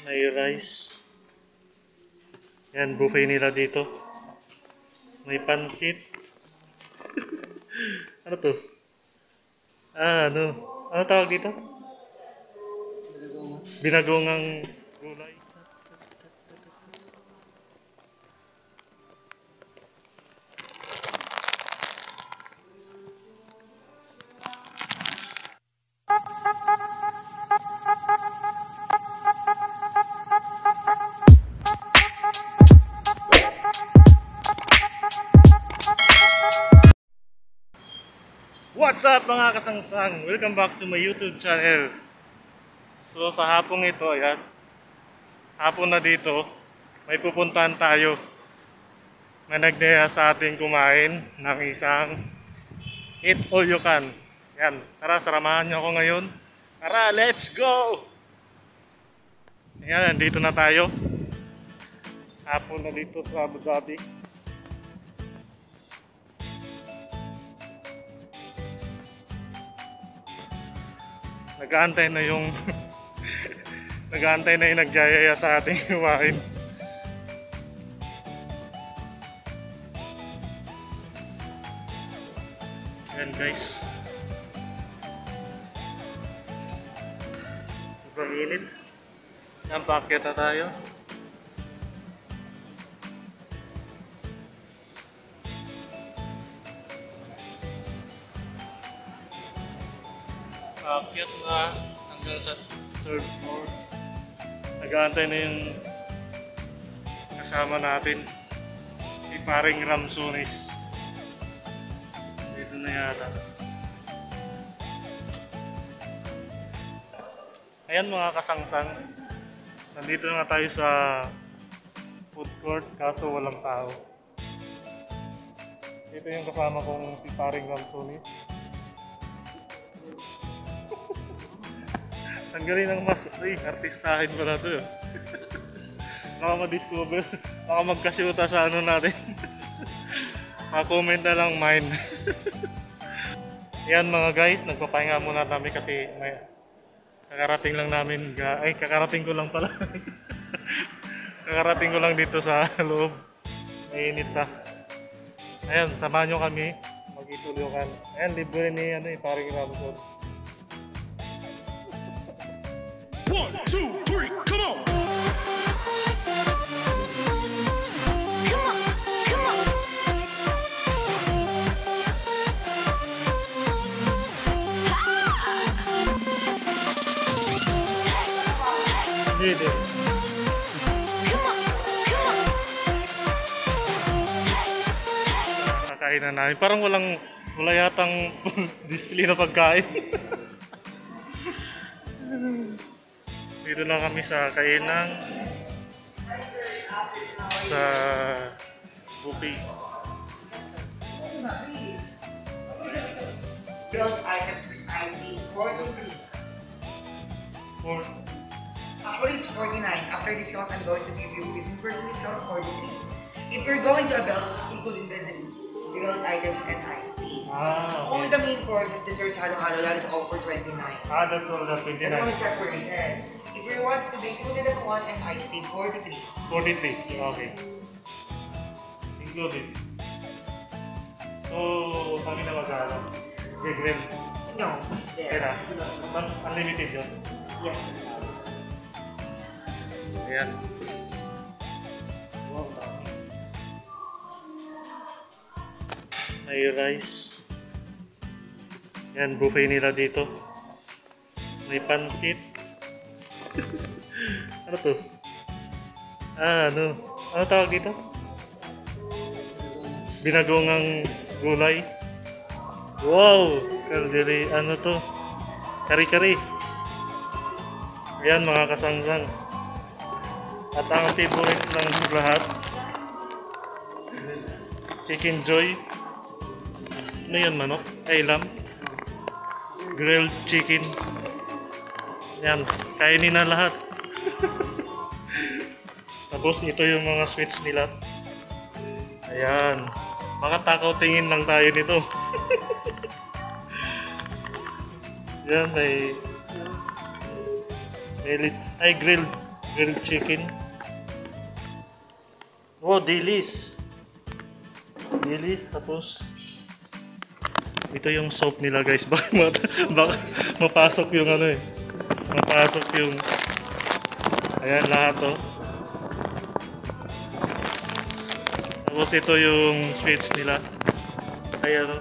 May rice. Yan, buffet nila dito. May pansit. Ano to? Ano? Ano tawag dito? Binagongang gulay. What's up mga kasangsang? Welcome back to my YouTube channel. So sa hapong ito, ayan. Hapon na dito, may pupuntahan tayo. May nagdaya sa ating kumain ng isang Eat All You Can. Yan, tara saramahan niyo ako ngayon. Tara, let's go! Ayan, dito na tayo. Hapon na dito sa Abu Dhabi. Nag-aantay na yung nag-aantay na yung nagyayaya sa ating kumain. Ayan guys, sobrang init. Yan, paakyat na tayo. Paakyat na hanggang sa third floor. Nag-aantay na yung kasama natin, si paring Ramsones. Dito na yata. Ayan mga kasangsang, nandito na tayo sa food court kaso walang tao. Ito yung kasama kong si paring Ramsones. Ang galing ng mas, artistahin ko na ito. Baka ma-discover, baka magkasyuta sa ano natin. Ma-comment na lang mine. Yan mga guys, nagpapahinga muna kami kasi may kakarating lang namin, kakarating ko lang pala. Kakarating ko lang dito sa loob. Mainit pa. Ayan, samahan nyo kami, mag-itulungan. Ayan, libre ni paring Ramson. 1, 2, 3, come on! Come on, come on. Hindi. Come on, come on. Kakain na namin. Parang wala yatang display na pagkain. Dito na kami sa kainan sa buffet. Build items with ID 43. Actually, it's 49. After discount, I'm going to give you 15% discount 46. If you're going to a belt, including the build items and iced tea. Only Okay. the main course is desserts halo-halo. That is all for 29. That's all the That one is 29. separated. If you want to be included in one and iced tea, 43. 43. Yes. Okay. Included. So, kami na mag-aalam. Grill. No, there. Kaya mas unlimited yun. Yes, sir. Ayan. Wow, dami. May rice. Yan, buffet nila dito. May pansit. Ano to? Ano? Ano tawag dito? Binagongang gulay. Wow! Kaldiri, ano to? Kari-kari. Ayan mga kasangsang. At ang favorite ng lahat, Chicken Joy. Ano yan, manok? Ay, lamb. Grilled chicken. Yan, kainin na lahat. Tapos ito yung mga sweets nila. Ayan. Makatakaw tingin lang tayo nito. Yan, may grilled grilled chicken. Oh, dilis. Dilis, tapos ito yung soap nila guys. Baka mapasok yung ano eh. Mapasok yung ayan lahat to. Tapos ito yung sweets nila. Ayan o.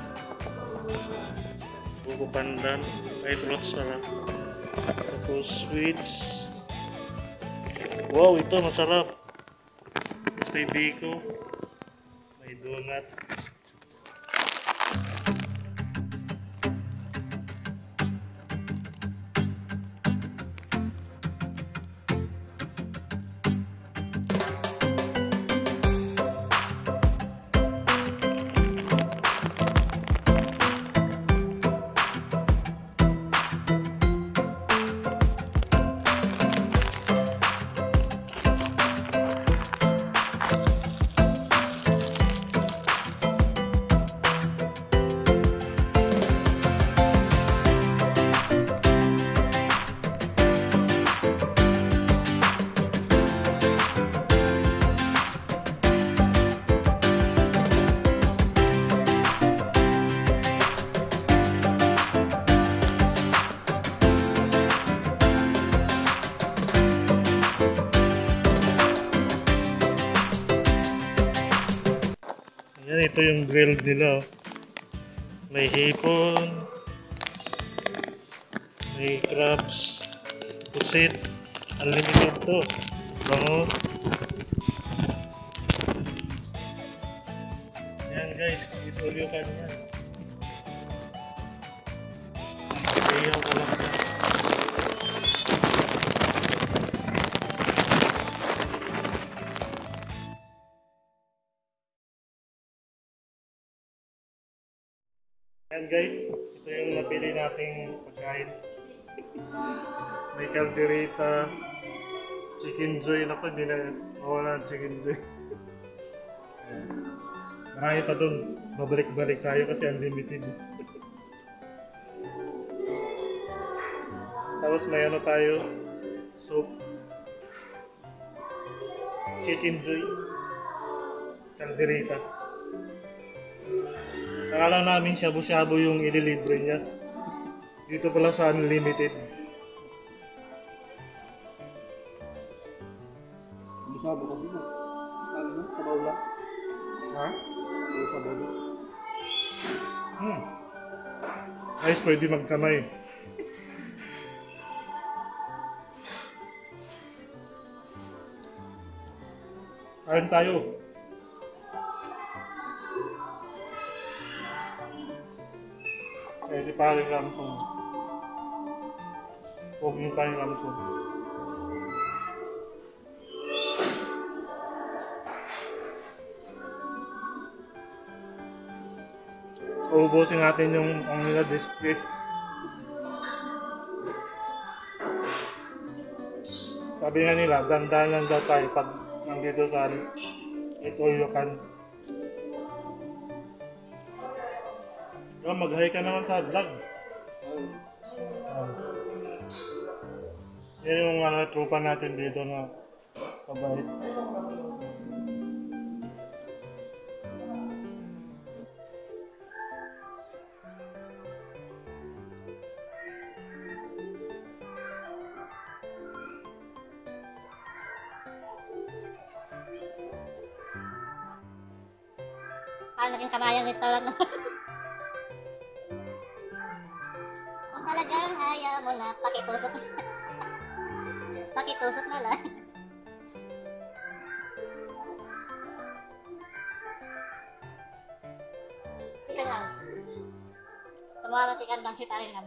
Buko pandan. Ay, fruits pala. Tapos sweets. Wow, ito masarap. Tapos may biko. May donut. Ayan, ito yung grilled nila. Oh. May hipon. May crabs. Pusit. Unlimited to. Bango. Ayan guys, ito ulit ka niya. Ayaw ka lang na. Ayan guys, ito yung napili nating pagkain. May caldereta, chicken joy. Naku, hindi na mawala ang chicken joy. Ayan. Marami pa dun. Babalik-balik tayo kasi unlimited. Tapos may ano tayo, soup. Chicken joy. Caldereta. Akala namin shabu-shabu yung ililibre niya. Dito pala sa unlimited. Busabo kasi na. Ano na? Sabaw lang. Ha? Sabaw lang. Guys, pwede magkamay. Kain tayo. Eh, di paring Ramsong. Huwag yung paring Ramsong. Uubusin natin yung ang nila display. Sabi nga nila, dandan lang daw tayo pag nandito sa ito yung kan. Mag-hi ka naman sa vlog. Yan yung mga tropa natin dito na kabait. Naging kamayan restaurant naman. Kung talagang ayaw mo na, pakitusok. Pakitusok na lang. Ika lang. Tumawa si Kandang si Taringham.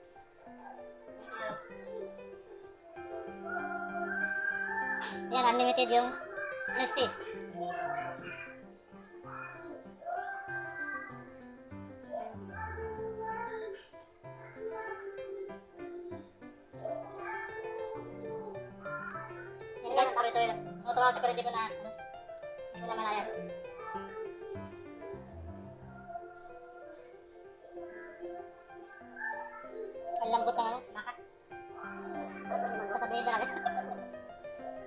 Yan, unlimited yung Nesty. Guys, sabi ito yun. Natuwa pero hindi ko na, hindi ko na malaya. Ang lambot ng ano, baka. Sasabihin na lang.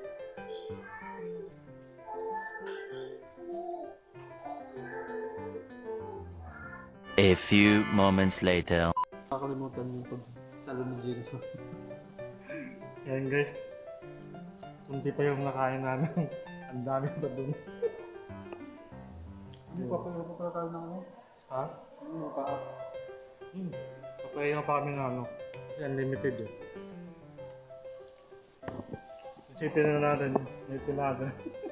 A few moments later. Nakakalimutan yung pagsalo ni James. Yan guys. Kunti pa yung nakain namin. Ang dami pa dun. Ano pa pala tayo ng ano? Ha? Ano pa? Papayaw pa kami ng ano. Unlimited yun. Isipin na natin. May tinaga.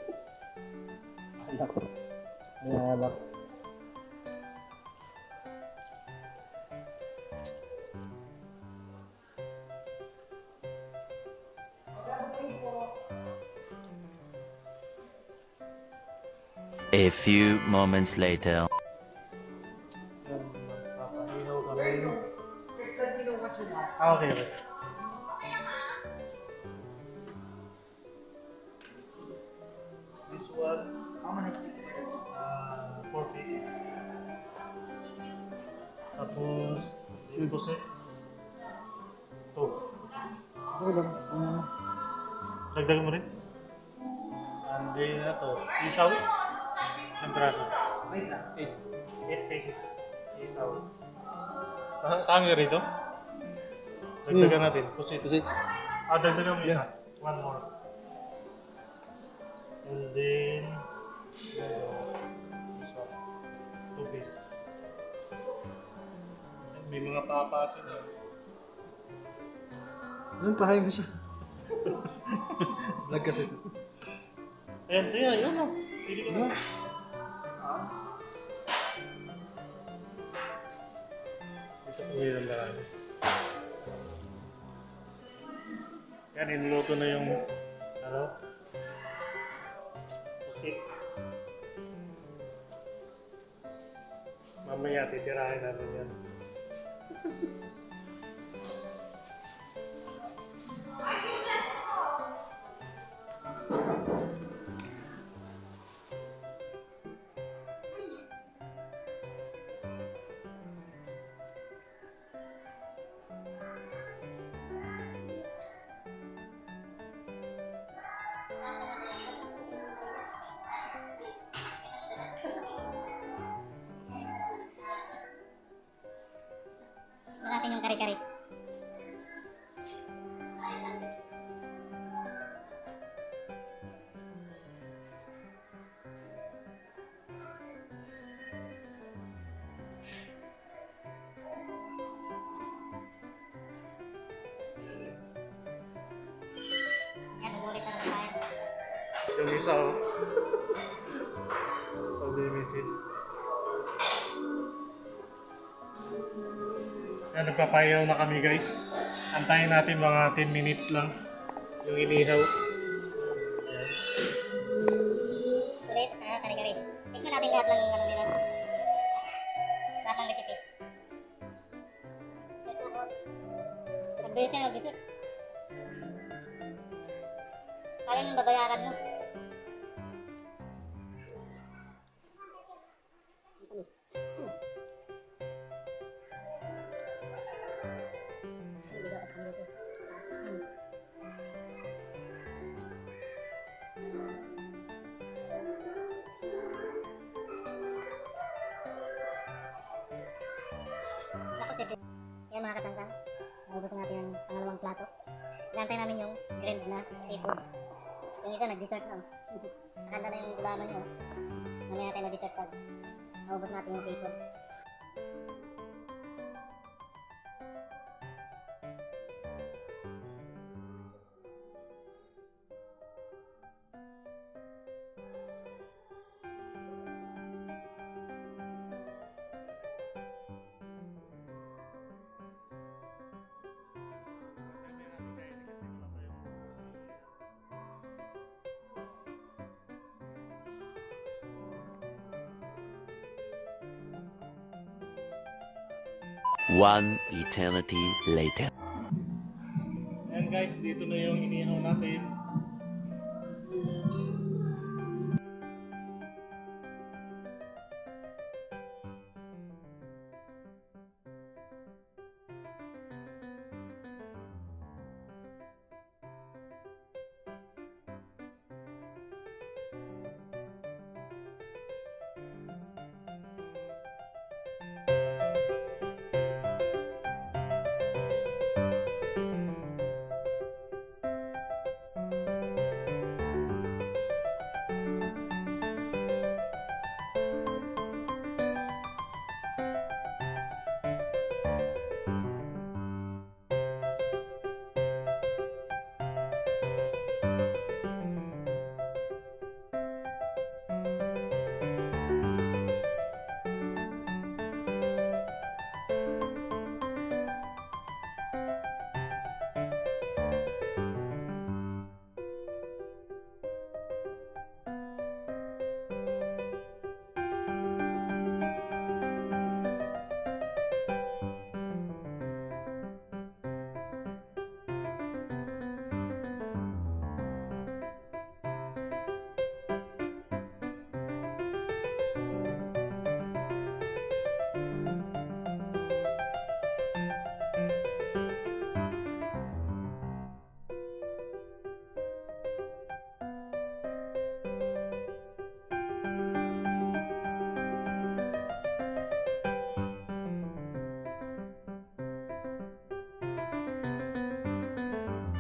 Alak. May alak. A few moments later. Yan. Papahihaw kami. Just let me know what you want. Okay, okay. This one, I'm gonna speak. 4 pieces. Tapos, yung pusit. 2. Okay lang. Dagdagan mo rin. And then, ito, isaw. Ang braso. Wait lang. 8 pieces. Isaw. Tangi rito. Dagdagan natin. Pusit. Kasi, Dagdagan mo isa. One more. And then, this one. 2 pieces. May mga papasin na. yun, pahay mo siya. Vlog kasi ito. Ayan, siya, yun o. Pili ko na. Dito ko yung marami. Yan, inuluto na yung, ano, pusit. Mamaya titirahin natin yan. Ito natin yung kare-kare. Yan, umulit na naman tayo. Yung isa o. Unlimited. Yan, nagpapayaw na kami guys. Antayin natin mga 10 minutes lang. Yung inihaw. Yan. Ulit, saka kare-kare. Tignan natin lahat ng ano nila. Lahat ng recipe. Set ko. Nag-date ka, nag-dessert. Kaya yung babayaran mo. Tapos ito. Yan mga kasangkang. Naubusan natin ang pangalawang plato. Inantay namin yung grilled na seafoods. Yung isa nag-dessert na. Nakanda na yung gulaman nyo. Mamaya natin mag-dessert pag naubos natin yung seafood. One eternity later. Ayan guys, dito na yung inihaw natin.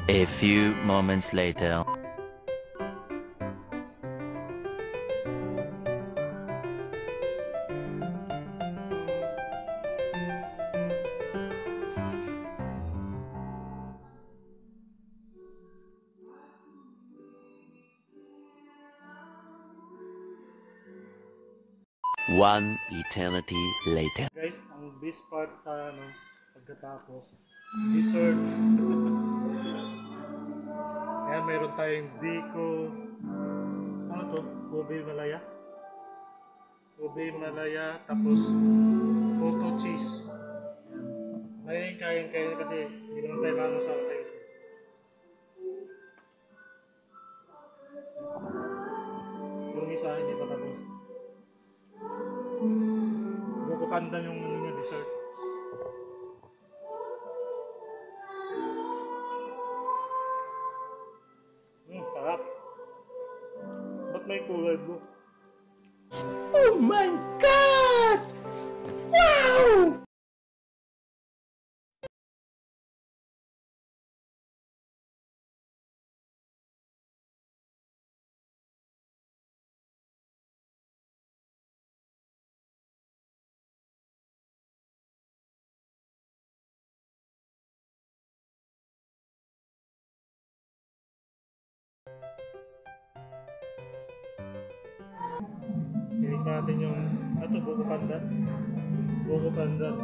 A few moments later. One eternity later. Guys, ang best part sa ano, pagkatapos, dessert. Ayan, mayroon tayong biko. Ano to? Gobi Malaya? Gobi Malaya, tapos photo cheese. Ngayon kain kasi hindi naman tayo manong sa tayo. Yung isa, hindi pa tapos. Buko pandan yung ano niya, dessert. Sarap. Ba't may kulay blue? Oh my God! Wow! Tinig natin yung, ato, buko pandan. Buko pandan.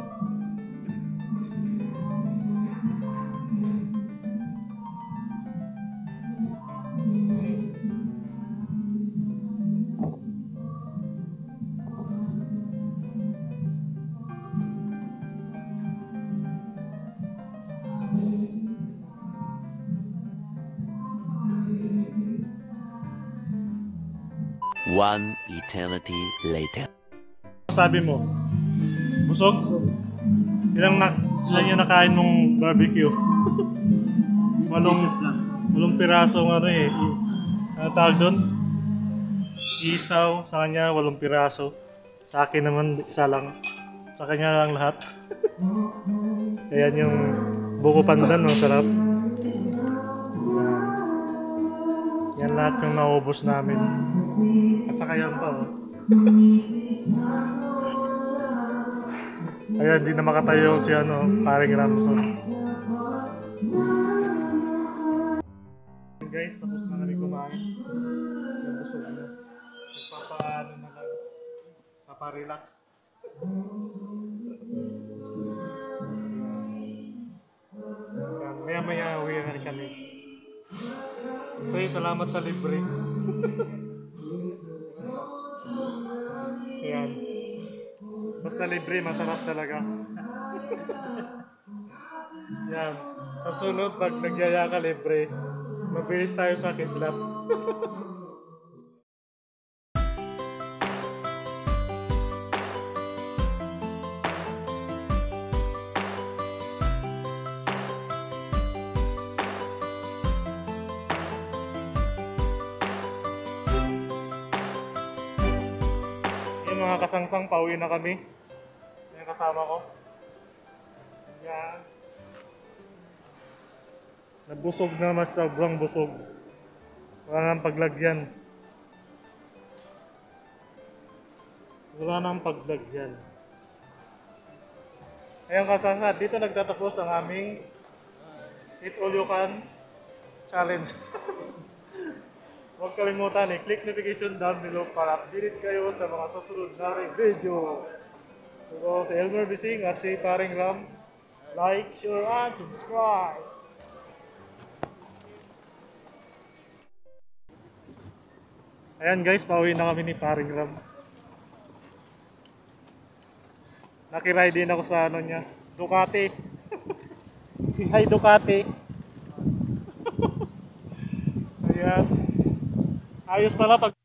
One eternity later. Sabi mo, busog? Ilang yung nakain mong barbecue? Walong pirasong ano eh. Ano tawag doon? Isaw. Sa kanya, 8 piraso. Sa akin naman, isa lang. Sa kanya lang lahat. Ayan yung buko pandan, ang sarap. Yan lahat yung naubos namin. At saka yan pa, oh. Ayan, di na makatayo si ano, paring Ramson. Guys, tapos na kami kumain. Nabusog na. Nagpapaano na lang. Paparelax. Maya-maya uwi na kami. Okay, salamat sa libre. Ayan. Basta libre, masarap talaga. Yan. Sa sunod, pag nagyaya ka libre, mabilis tayo sa kidlap. Yung mga kasangsang, pauwi na kami. Yung kasama ko. Yan. Nabusog na, mas sobrang busog. Wala nang paglagyan. Wala nang paglagyan. Ayun kasasa, dito nagtatapos ang aming Eat All You Can Challenge. Huwag kalimutan i-click notification down below para updated kayo sa mga susunod na video. So, si Elmer Bising at si Paring Ram, like, share, and subscribe! Ayan guys, pauwi na kami ni Paring Ram. Nakiride din ako sa ano niya, Ducati. Si Hi Ducati. Ayan. Ayos pala pag